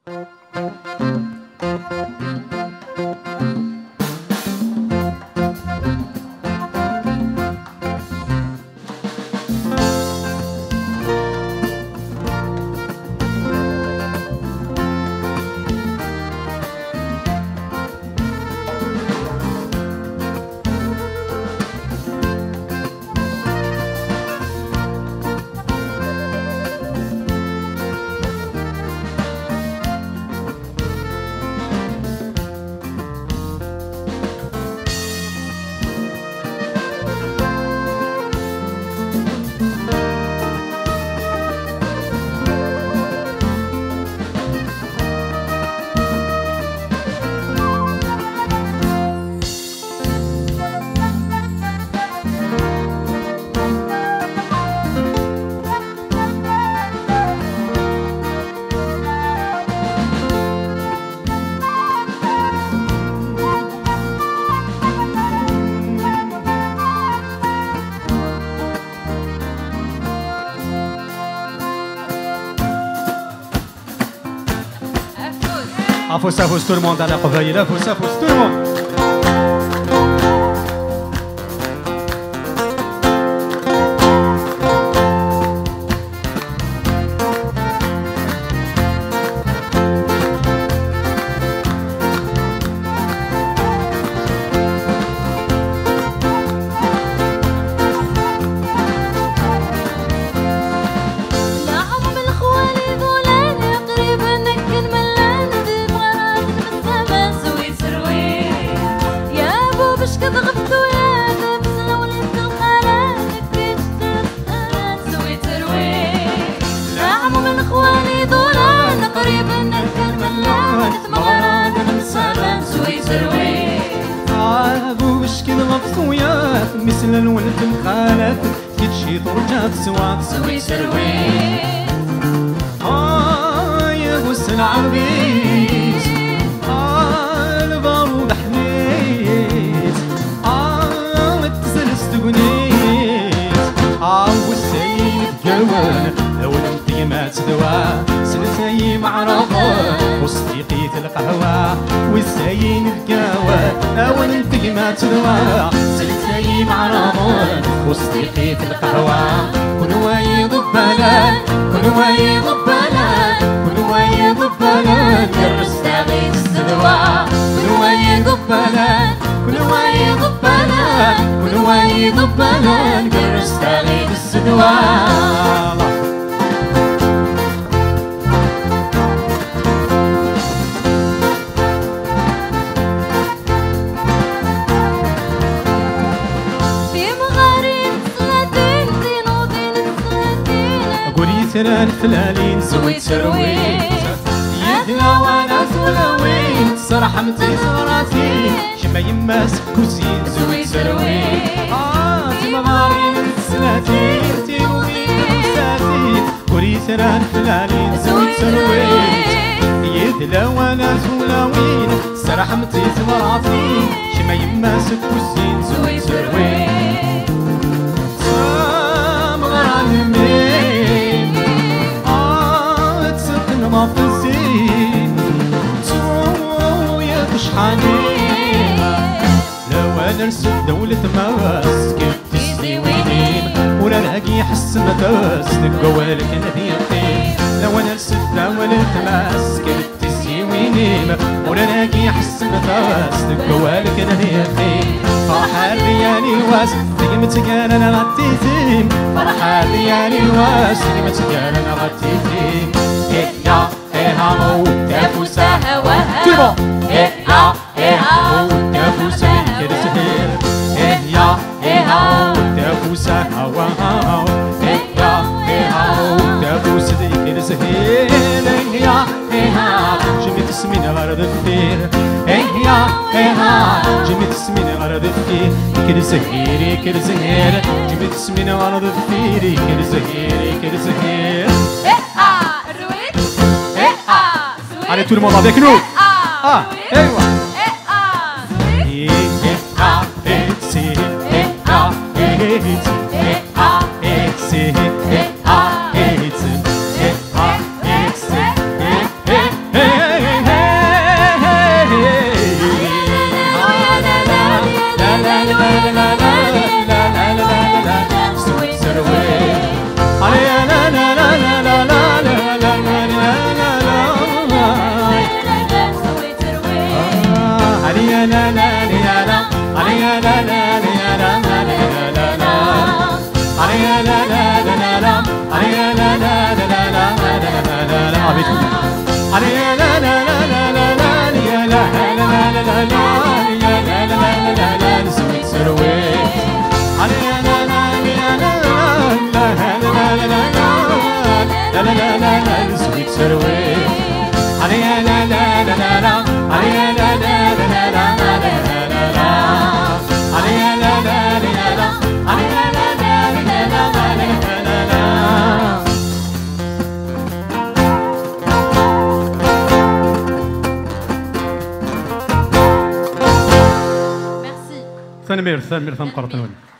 Ça fausse tout le monde à la reveille, là, ça fausse tout le monde. مثل الولد مخالف كتشي طرجة بسواق سوي سروي يا غس العربيس البارود حنيت التسلس تقنيت والسيد قوان أول انتيمات دواء سلسي معرضة وصديقية القهوة والسيد القهوة أول انتيمات دواء سلسي معرضة وصديقية القهوة كل واي ضبالان كل واي ضبالان كل واي ضبالان يرس تغيث السدواء كل واي ضبالان كل واي ضبالان كل واي ضبالان يرس تغيث السدواء ترى الفلالين سويت سرويت يدنا وانا سولويت صراحة متي صراتي شما يما سكوسين سويت سرويت تمغارين السناتين تيموين وساتين قولي ترى الفلالين سويت سرويت يدنا وانا سولويت صراحة متي صراتي شما يما سكوسين سويت سرويت تمغارين ما في الزين تو يا تشحانين لو انا نرسل دولة ماس كيف تسوينين ولا نلاقي حس مداس نقوالك نبيقين لو انا نرسل دولة ماس كيف تسوينين ولا نلاقي حس مداس نقوالك نبيقين فرح الريالي واس تقيمة قال انا غتيتيم فرح الريالي واس تقيمة قال انا غتيتيم يا هامو تفوسا هواها يا هامو تفوسا كرسهير يا هامو تفوسا هواها يا هامو تفوسا كرسهير يا هامو جميت اسمين غرد الثير يا هامو جميت اسمين غرد الثير كرسهير كرسهير جميت اسمين غرد الثير كرسهير كرسهير Allez tout le monde avec nous. Et voilà. ثاني مير ثاني مير ثاني قرطنوني